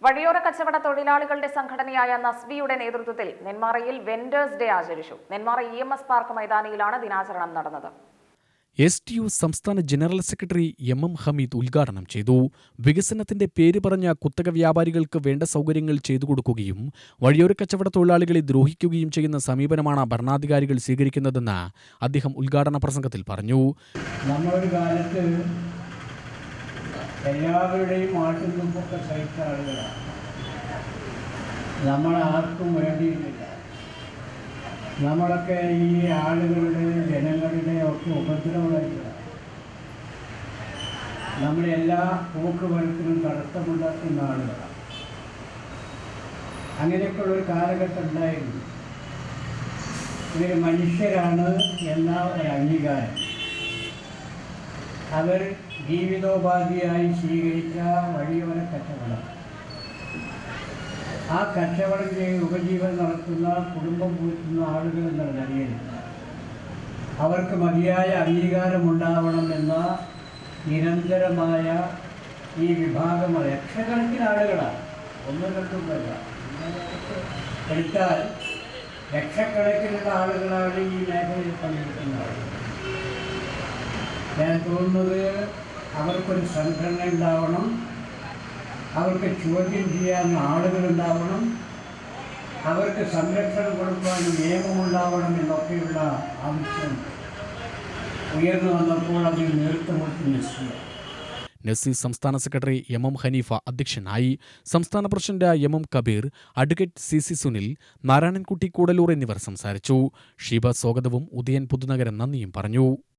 വഴിയോര കച്ചവട തൊഴിലാളികളുടെ സംഘടനയായ നസ്ബിയുടെ നേതൃത്വത്തിൽ നെന്മാറയിൽ വെൻഡേഴ്സ് ഡേ ആചരിച്ചു. നെന്മാറ EMS പാർക്ക് മൈതാനിയിലാണ് ദിനാചരണം നടന്നത്. STU സംസ്ഥാന ജനറൽ സെക്രട്ടറി MM ഹമീദ് ഉദ്ഘാടനം ചെയ്തു. വികസനത്തിന്റെ പേര് പറഞ്ഞ കുത്തക വ്യാപാരികൾക്ക് വേണ്ട സൗകര്യങ്ങൾ ചെയ്തു കൊടുക്കുകയും വഴിയോര കച്ചവട തൊഴിലാളികളെ ദ്രോഹിക്കുകയും ചെയ്യുന്ന സമീപനമാണ് ഭരണാധികാരികൾ സ്വീകരിക്കുന്നതെന്ന് അദ്ദേഹം ഉദ്ഘാടന പ്രസംഗത്തിൽ പറഞ്ഞു. നമ്മളൊരു കാലത്ത് എല്ലാവരുടെയും ആട്ടുന്നുമ്പൊക്കെ സഹിച്ച ആളുകളാണ്. നമ്മളാർക്കും വേണ്ടിയിട്ടില്ല. നമ്മളൊക്കെ ഈ ആളുകളുടെ ജനങ്ങളുടെ ഒക്കെ ഉപദ്രവമായിട്ടാണ്. നമ്മളെല്ലാ പോക്കുവരത്തിനും തടസ്സമുണ്ടാക്കുന്ന ആളുകളാണ്. അങ്ങനെയൊക്കെയുള്ളൊരു കാലഘട്ടം ഉണ്ടായിരുന്നു. ഇവർ മനുഷ്യരാണ് എന്ന ഒരു അംഗീകാരം അവർ ജീവിതോപാധിയായി സ്വീകരിച്ച വഴിയോര കച്ചവടം, ആ കച്ചവടം ചെയ്ത് ഉപജീവനം നടത്തുന്ന കുടുംബം പോറ്റുന്ന ആളുകൾ എന്നുള്ള നിലയിൽ അവർക്ക് മതിയായ അംഗീകാരമുണ്ടാവണമെന്ന നിരന്തരമായ ഈ വിഭാഗം ലക്ഷക്കണക്കിന് ആളുകളാണ്. ഒന്നും രണ്ടുമല്ല, എടുത്താൽ ലക്ഷക്കണക്കിനുള്ള ആളുകളാണ് ഈ മേഖലയിൽ പങ്കെടുക്കുന്ന ആളുകൾ. ഞാൻ തോന്നുന്നത് അവർക്കൊരു സംഘടന ഉണ്ടാവണം, അവർക്ക് ചോദ്യം ചെയ്യാൻ ആളുകളുണ്ടാവണം, അവർക്ക് സംരക്ഷണം കൊടുക്കാൻ നിയമമുണ്ടാവണം എന്നൊക്കെയുള്ള ആവശ്യം ഉയർന്നു വന്നപ്പോൾ അതിന് നേതൃത്വം കൊടുത്തു നസി സംസ്ഥാന സെക്രട്ടറി MM ഹനീഫ അധ്യക്ഷനായി. സംസ്ഥാന president MM Kabeer, advocate CC Sunil, Narayanankutty Koodalloor എന്നിവർ സംസാരിച്ചു. ഷീബ സ്വാഗതവും ഉദയൻ പുതുനഗരം നന്ദിയും പറഞ്ഞു.